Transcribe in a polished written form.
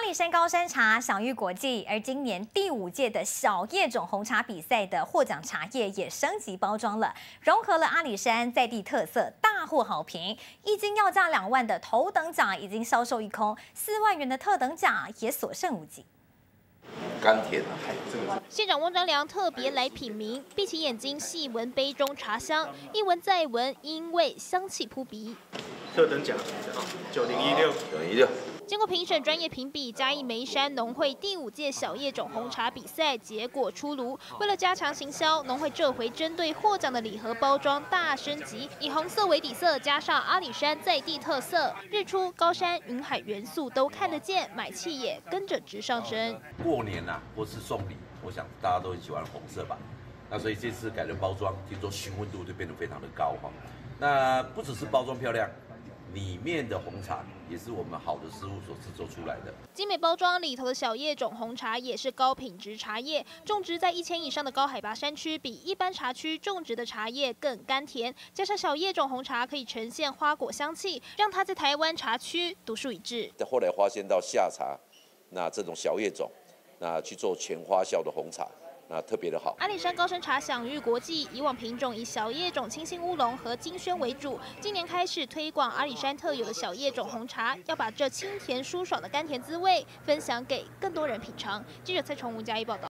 里山高山茶享誉国际，而今年第5届的小叶种红茶比赛的获奖茶叶也升级包装了，融合了阿里山在地特色，大获好评。一斤要价2万的头等奖已经销售一空，4万元的特等奖也所剩无几。 甘甜啊！ 县长翁章良特别来品茗，闭起眼睛细闻杯中茶香，一闻再闻，因为香气扑鼻。 特等奖9016，9016。 经过评审专业评比，嘉义梅山农会第5届小叶种红茶比赛结果出炉。为了加强行销，农会这回针对获奖的礼盒包装大升级，以红色为底色，加上阿里山在地特色，日出、高山、云海元素都看得见，买气也跟着直上升。 过年啊，或是送礼，我想大家都很喜欢红色吧？那所以这次改了包装，听说询问度就变得非常的高哈。那不只是包装漂亮。 里面的红茶也是我们好的师傅所制作出来的。 精美包装里头的小叶种红茶也是高品质茶叶，种植在1000以上的高海拔山区，比一般茶区种植的茶叶更甘甜。加上小叶种红茶可以呈现花果香气，让它在台湾茶区独树一帜。 后来发现到夏茶，那这种小叶种，那去做全花酵的红茶。 那特别的好。 阿里山高山茶享誉国际，以往品种以小叶种清新乌龙和金萱为主。今年开始推广阿里山特有的小叶种红茶，要把这清甜舒爽的甘甜滋味分享给更多人品尝。记者蔡崇吴嘉义报道。